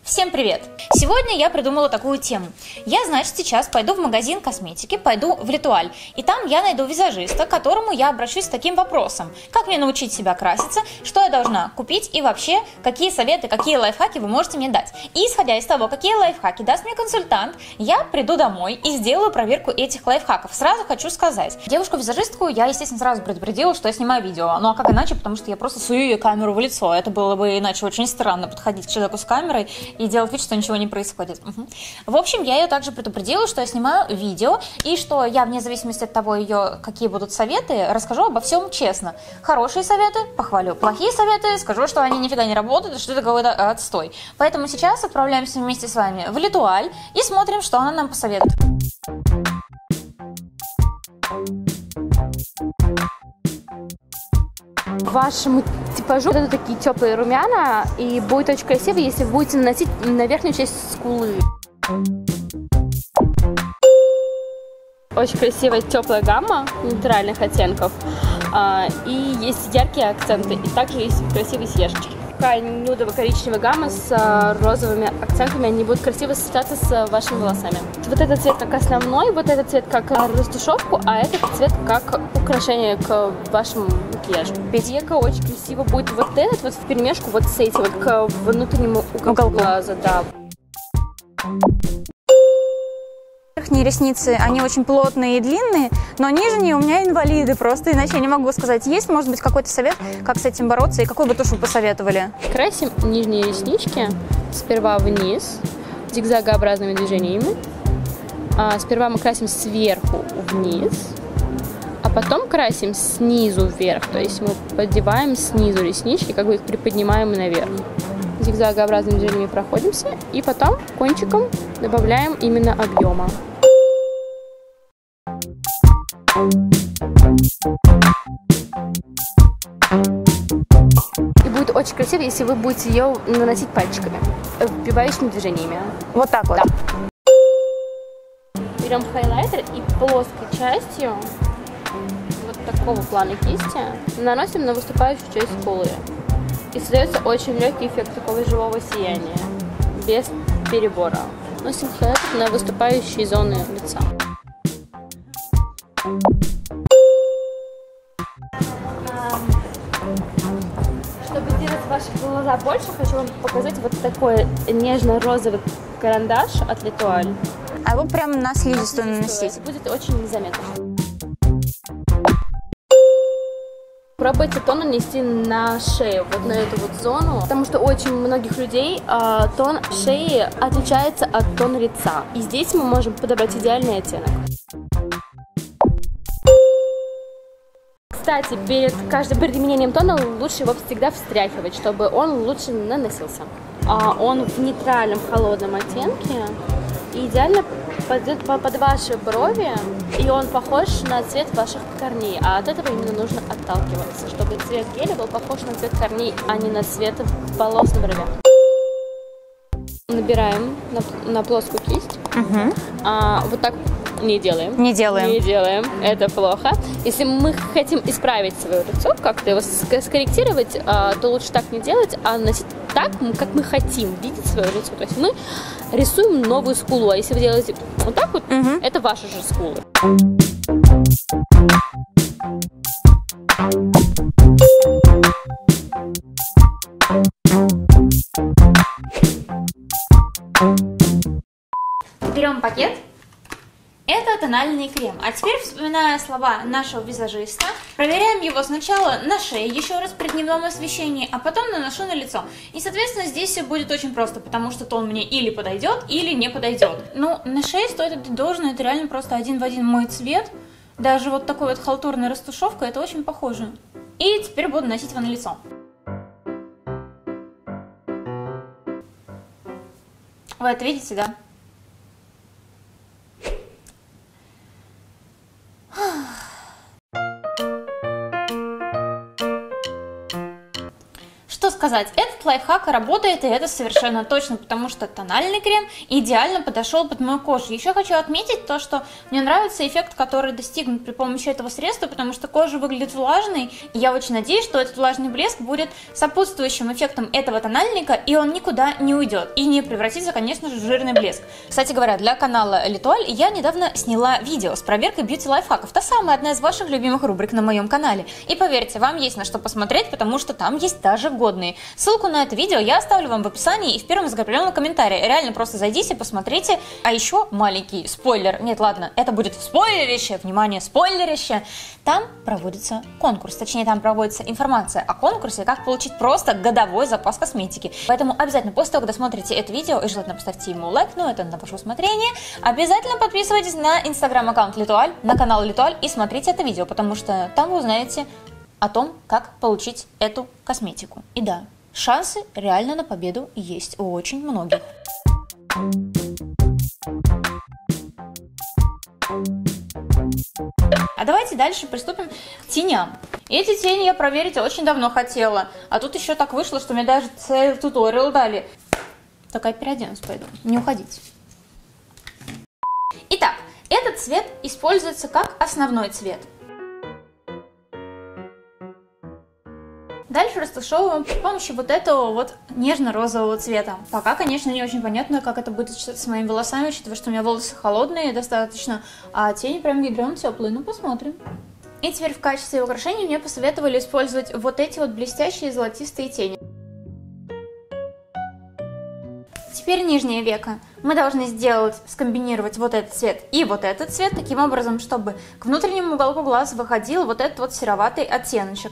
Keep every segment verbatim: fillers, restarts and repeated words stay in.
Всем привет! Сегодня я придумала такую тему. Я, значит, сейчас пойду в магазин косметики, пойду в L'Etoile, и там я найду визажиста, к которому я обращусь с таким вопросом: как мне научить себя краситься, что я должна купить и вообще, какие советы, какие лайфхаки вы можете мне дать. И исходя из того, какие лайфхаки даст мне консультант, я приду домой и сделаю проверку этих лайфхаков. Сразу хочу сказать, девушку-визажистку я, естественно, сразу предупредила, что я снимаю видео. Ну а как иначе, потому что я просто сую ей камеру в лицо. Это было бы иначе очень странно подходить к человеку с камерой и делать вид, что ничего не происходит. Угу. В общем, я ее также предупредила, что я снимаю видео, и что я, вне зависимости от того, ее, какие будут советы, расскажу обо всем честно. Хорошие советы похвалю, плохие советы скажу, что они нифига не работают, что это какой-то отстой. Поэтому сейчас отправляемся вместе с вами в L'Etoile и смотрим, что она нам посоветует. Вашему типажу это такие теплые румяна, и будет очень красиво, если вы будете наносить на верхнюю часть скулы. Очень красивая теплая гамма нейтральных оттенков, и есть яркие акценты, и также есть красивые съежечки. Такая нюдово-коричневая гамма с розовыми акцентами, они будут красиво сочетаться с вашими волосами. Вот этот цвет как основной, вот этот цвет как растушевку, а этот цвет как украшение к вашему макияжу. Века очень красиво будет вот этот вот вперемешку вот с этим, вот к внутреннему уголку глаза, да. Верхние ресницы, они очень плотные и длинные, но нижние у меня инвалиды просто, иначе я не могу сказать. Есть, может быть, какой-то совет, как с этим бороться, и какой бы тушь вы посоветовали? Красим нижние реснички сперва вниз, зигзагообразными движениями. А, сперва мы красим сверху вниз, а потом красим снизу вверх, то есть мы поддеваем снизу реснички, как бы их приподнимаем наверх. Зигзагообразными движениями проходимся, и потом кончиком добавляем именно объема. И будет очень красиво, если вы будете ее наносить пальчиками, вбивающими движениями. Вот так вот? Да. Берем хайлайтер и плоской частью вот такого плана кисти наносим на выступающую часть скулы. И создается очень легкий эффект такого живого сияния, без перебора. Наносим хайлайтер на выступающие зоны лица. Чтобы сделать ваши глаза больше, хочу вам показать вот такой нежно-розовый карандаш от L'Etoile. А его прямо на слизистую наносить? Будет очень незаметно. Пробуйте тон нанести на шею, вот на эту вот зону, потому что у очень многих людей э, тон шеи отличается от тона лица. И здесь мы можем подобрать идеальный оттенок. Кстати, перед каждым применением тона лучше его всегда встряхивать, чтобы он лучше наносился. А он в нейтральном холодном оттенке и идеально подойдет под ваши брови, и он похож на цвет ваших корней, а от этого именно нужно отталкиваться, чтобы цвет геля был похож на цвет корней, а не на цвет волос на бровях. Набираем на, на плоскую кисть, угу. а, вот так не делаем. Не делаем. Не делаем, это плохо. Если мы хотим исправить свое лицо, как-то его скорректировать, а, то лучше так не делать, а носить так, как мы хотим видеть свое лицо. То есть мы рисуем новую скулу, а если вы делаете вот так вот, угу. это ваши же скулы. Берем пакет. Это тональный крем. А теперь, вспоминая слова нашего визажиста, проверяем его сначала на шее, еще раз при дневном освещении, а потом наношу на лицо. И, соответственно, здесь все будет очень просто, потому что тон мне или подойдет, или не подойдет. Ну, на шее стоит отдать должное, это реально просто один в один мой цвет. Даже вот такой вот халтурной растушевкой это очень похоже. И теперь буду наносить его на лицо. Вы это видите, да? Что сказать? сказать, этот лайфхак работает, и это совершенно точно, потому что тональный крем идеально подошел под мою кожу. Еще хочу отметить то, что мне нравится эффект, который достигнут при помощи этого средства, потому что кожа выглядит влажной, и я очень надеюсь, что этот влажный блеск будет сопутствующим эффектом этого тональника, и он никуда не уйдет, и не превратится, конечно же, в жирный блеск. Кстати говоря, для канала L'Etoile я недавно сняла видео с проверкой бьюти-лайфхаков, та самая одна из ваших любимых рубрик на моем канале. И поверьте, вам есть на что посмотреть, потому что там есть даже годные. Ссылку на это видео я оставлю вам в описании и в первом закрепленном комментарии. Реально просто зайдите, посмотрите. А еще маленький спойлер. Нет, ладно, это будет спойлерище. Внимание, спойлерище. Там проводится конкурс. Точнее, там проводится информация о конкурсе, как получить просто годовой запас косметики. Поэтому обязательно после того, когда смотрите это видео, и желательно поставьте ему лайк, но это на ваше усмотрение, обязательно подписывайтесь на инстаграм-аккаунт L'Etoile, на канал L'Etoile и смотрите это видео, потому что там вы узнаете о том, как получить эту косметику. И да, шансы реально на победу есть у очень многих. А давайте дальше приступим к теням. Эти тени я проверить очень давно хотела, а тут еще так вышло, что мне даже целый туториал дали. Такая переоденусь пойду, не уходите. Итак, этот цвет используется как основной цвет. Дальше растушевываем при помощи вот этого вот нежно-розового цвета. Пока, конечно, не очень понятно, как это будет сочетаться с моими волосами, учитывая, что у меня волосы холодные достаточно, а тени прям ядрёно теплые. Ну, посмотрим. И теперь в качестве украшения мне посоветовали использовать вот эти вот блестящие золотистые тени. Теперь нижнее веко. Мы должны сделать, скомбинировать вот этот цвет и вот этот цвет, таким образом, чтобы к внутреннему уголку глаз выходил вот этот вот сероватый оттеночек.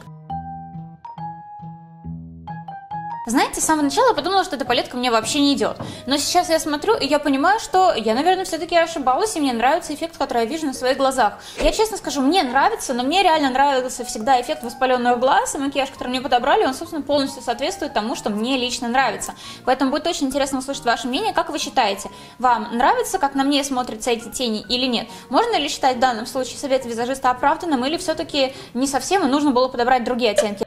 Знаете, с самого начала я подумала, что эта палетка мне вообще не идет. Но сейчас я смотрю, и я понимаю, что я, наверное, все-таки ошибалась, и мне нравится эффект, который я вижу на своих глазах. Я честно скажу, мне нравится, но мне реально нравился всегда эффект воспаленного глаза, и макияж, который мне подобрали, он, собственно, полностью соответствует тому, что мне лично нравится. Поэтому будет очень интересно услышать ваше мнение, как вы считаете, вам нравится, как на мне смотрятся эти тени или нет? Можно ли считать в данном случае совет визажиста оправданным, или все-таки не совсем, и нужно было подобрать другие оттенки?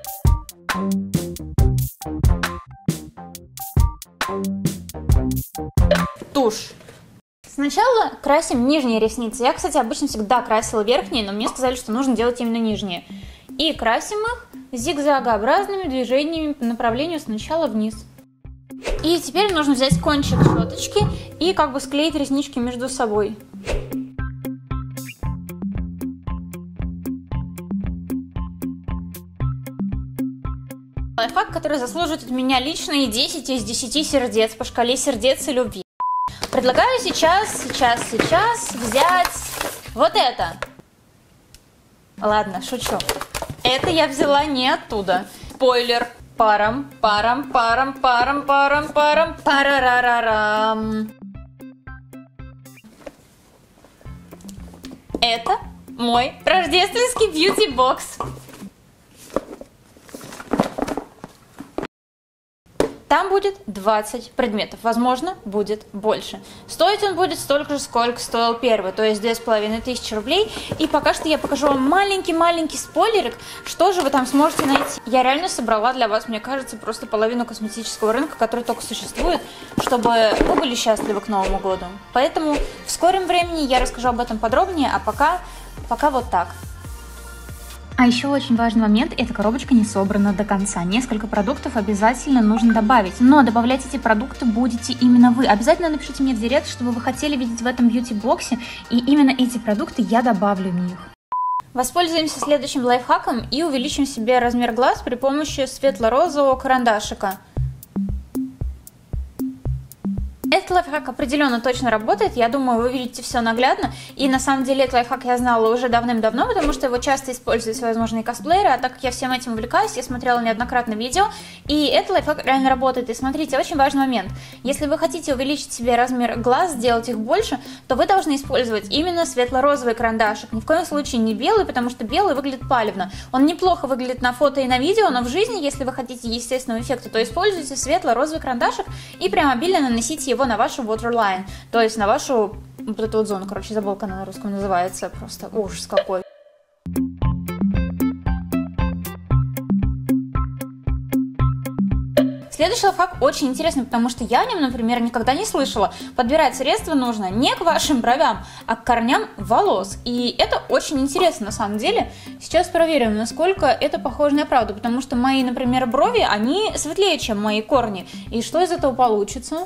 Тушь. Сначала красим нижние ресницы. Я, кстати, обычно всегда красила верхние, но мне сказали, что нужно делать именно нижние. И красим их зигзагообразными движениями по направлению сначала вниз. И теперь нужно взять кончик щеточки и как бы склеить реснички между собой. Лайфхак, который заслужит от меня лично и десять из десяти сердец по шкале сердец и любви. Предлагаю сейчас, сейчас, сейчас взять вот это. Ладно, шучу. Это я взяла не оттуда. Спойлер. Парам, парам, парам, парам, парам, парам, парарарарам. Это мой рождественский бьюти-бокс. Там будет двадцать предметов, возможно, будет больше. Стоить он будет столько же, сколько стоил первый, то есть две с половиной тысячи рублей. И пока что я покажу вам маленький-маленький спойлерик, что же вы там сможете найти. Я реально собрала для вас, мне кажется, просто половину косметического рынка, который только существует, чтобы вы были счастливы к Новому году. Поэтому в скором времени я расскажу об этом подробнее, а пока, пока вот так. А еще очень важный момент, эта коробочка не собрана до конца. Несколько продуктов обязательно нужно добавить. Но добавлять эти продукты будете именно вы. Обязательно напишите мне в директ, что вы хотели видеть в этом бьюти-боксе. И именно эти продукты я добавлю в них. Воспользуемся следующим лайфхаком и увеличим себе размер глаз при помощи светло-розового карандашика. Этот лайфхак определенно точно работает, я думаю, вы видите все наглядно, и на самом деле этот лайфхак я знала уже давным-давно, потому что его часто используют всевозможные косплееры, а так как я всем этим увлекаюсь, я смотрела неоднократно видео, и этот лайфхак реально работает. И смотрите, очень важный момент, если вы хотите увеличить себе размер глаз, сделать их больше, то вы должны использовать именно светло-розовый карандашик, ни в коем случае не белый, потому что белый выглядит палевно. Он неплохо выглядит на фото и на видео, но в жизни, если вы хотите естественного эффекта, то используйте светло-розовый карандашик и прям обильно наносите его на вашу waterline, то есть на вашу вот эту вот зону, короче, забыла, как она на русском называется, просто ужас какой. Следующий лайфхак очень интересный, потому что я о нем, например, никогда не слышала. Подбирать средства нужно не к вашим бровям, а к корням волос. И это очень интересно на самом деле. Сейчас проверим, насколько это похоже на правду, потому что мои, например, брови, они светлее, чем мои корни. И что из этого получится?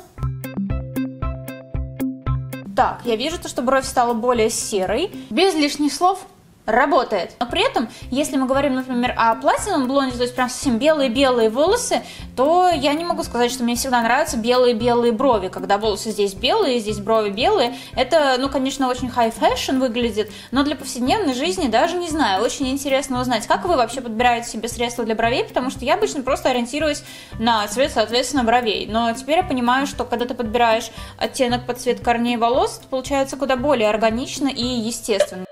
Так, я вижу то, что бровь стала более серой. Без лишних слов. Работает. Но при этом, если мы говорим, например, о платиновом блонде, то есть прям совсем белые-белые волосы, то я не могу сказать, что мне всегда нравятся белые-белые брови. Когда волосы здесь белые, здесь брови белые, это, ну, конечно, очень high fashion выглядит, но для повседневной жизни даже не знаю. Очень интересно узнать, как вы вообще подбираете себе средства для бровей, потому что я обычно просто ориентируюсь на цвет, соответственно, бровей. Но теперь я понимаю, что когда ты подбираешь оттенок под цвет корней волос, это получается куда более органично и естественно.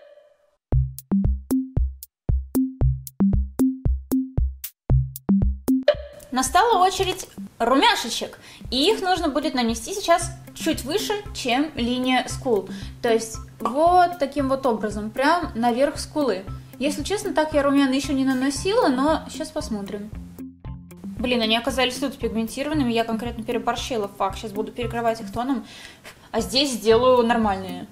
Настала очередь румяшечек, и их нужно будет нанести сейчас чуть выше, чем линия скул. То есть вот таким вот образом, прям наверх скулы. Если честно, так я румяна еще не наносила, но сейчас посмотрим. Блин, они оказались тут пигментированными, я конкретно переборщила факт. Сейчас буду перекрывать их тоном, а здесь сделаю нормальные.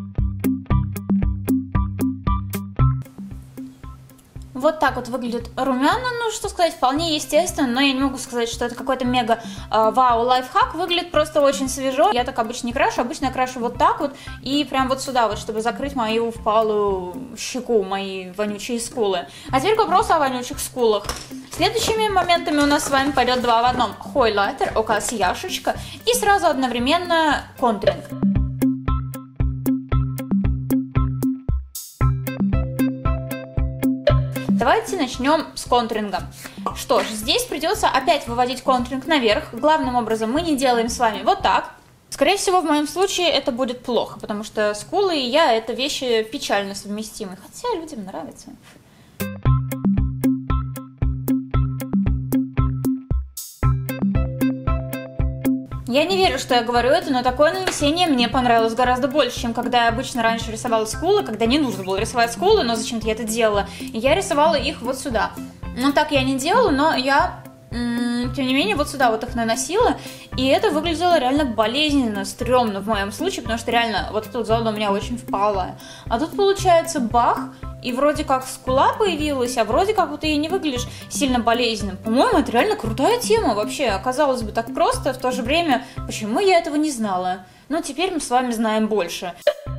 Вот так вот выглядят румяна, ну что сказать, вполне естественно, но я не могу сказать, что это какой-то мега э, вау лайфхак, выглядит просто очень свежо. Я так обычно не крашу, обычно я крашу вот так вот и прям вот сюда вот, чтобы закрыть мою впалую щеку, мои вонючие скулы. А теперь к вопросу о вонючих скулах. Следующими моментами у нас с вами пойдет два в одном. Хайлайтер, около сияшечка и сразу одновременно контуринг. Давайте начнем с контуринга. Что ж, здесь придется опять выводить контуринг наверх. Главным образом мы не делаем с вами вот так. Скорее всего, в моем случае это будет плохо, потому что скулы и я — это вещи печально совместимы. Хотя людям нравится. Я не верю, что я говорю это, но такое нанесение мне понравилось гораздо больше, чем когда я обычно раньше рисовала скулы, когда не нужно было рисовать скулы, но зачем-то я это делала. И я рисовала их вот сюда. Ну, так я не делала, но я, м-м, тем не менее, вот сюда вот их наносила. И это выглядело реально болезненно, стрёмно в моем случае, потому что реально вот эта зона у меня очень впалая. А тут получается бах. И вроде как скула появилась, а вроде как вот и не выглядишь сильно болезненным. По-моему, это реально крутая тема вообще. Казалось бы, так просто, в то же время, почему я этого не знала? Но теперь мы с вами знаем больше.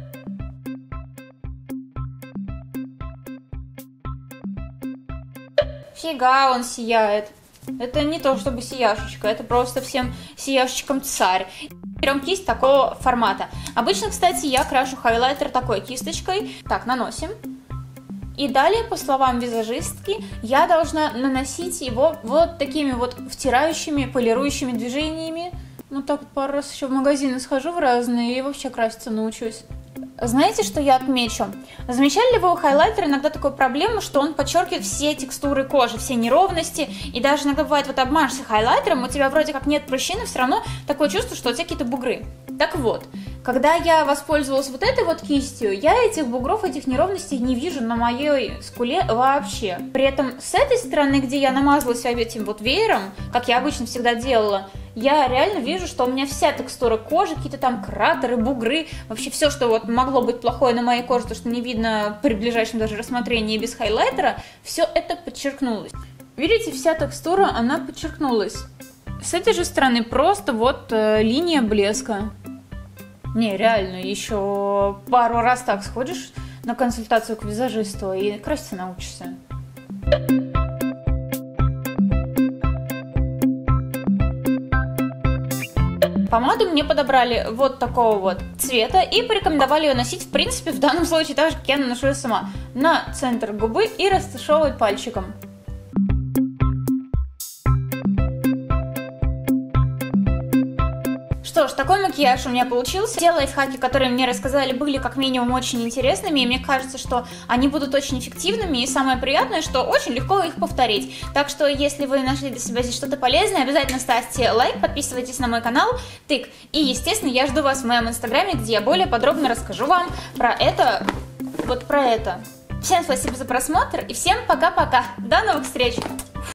Фига он сияет. Это не то чтобы сияшечка, это просто всем сияшечкам царь. Берем кисть такого формата. Обычно, кстати, я крашу хайлайтер такой кисточкой. Так, наносим. И далее, по словам визажистки, я должна наносить его вот такими вот втирающими, полирующими движениями. Ну так вот пару раз еще в магазины схожу в разные и вообще краситься научусь. Знаете, что я отмечу? Замечали ли вы у хайлайтера иногда такую проблему, что он подчеркивает все текстуры кожи, все неровности, и даже иногда бывает, вот обмажешься хайлайтером, у тебя вроде как нет прыщины, все равно такое чувство, что у тебя какие-то бугры. Так вот, когда я воспользовалась вот этой вот кистью, я этих бугров, этих неровностей не вижу на моей скуле вообще. При этом с этой стороны, где я намазалась этим вот веером, как я обычно всегда делала, я реально вижу, что у меня вся текстура кожи, какие-то там кратеры, бугры, вообще все, что вот могло быть плохое на моей коже, то, что не видно при ближайшем даже рассмотрении без хайлайтера, все это подчеркнулось. Видите, вся текстура, она подчеркнулась. С этой же стороны просто вот э, линия блеска. Не, реально, еще пару раз так сходишь на консультацию к визажисту и краситься научишься. Помаду мне подобрали вот такого вот цвета и порекомендовали ее носить, в принципе, в данном случае так же, как я наношу ее сама. На центр губы и растушевывать пальчиком. Что ж, такой макияж у меня получился. Те лайфхаки, которые мне рассказали, были как минимум очень интересными, и мне кажется, что они будут очень эффективными, и самое приятное, что очень легко их повторить. Так что, если вы нашли для себя здесь что-то полезное, обязательно ставьте лайк, подписывайтесь на мой канал, тык. И, естественно, я жду вас в моем инстаграме, где я более подробно расскажу вам про это, вот про это. Всем спасибо за просмотр, и всем пока-пока. До новых встреч!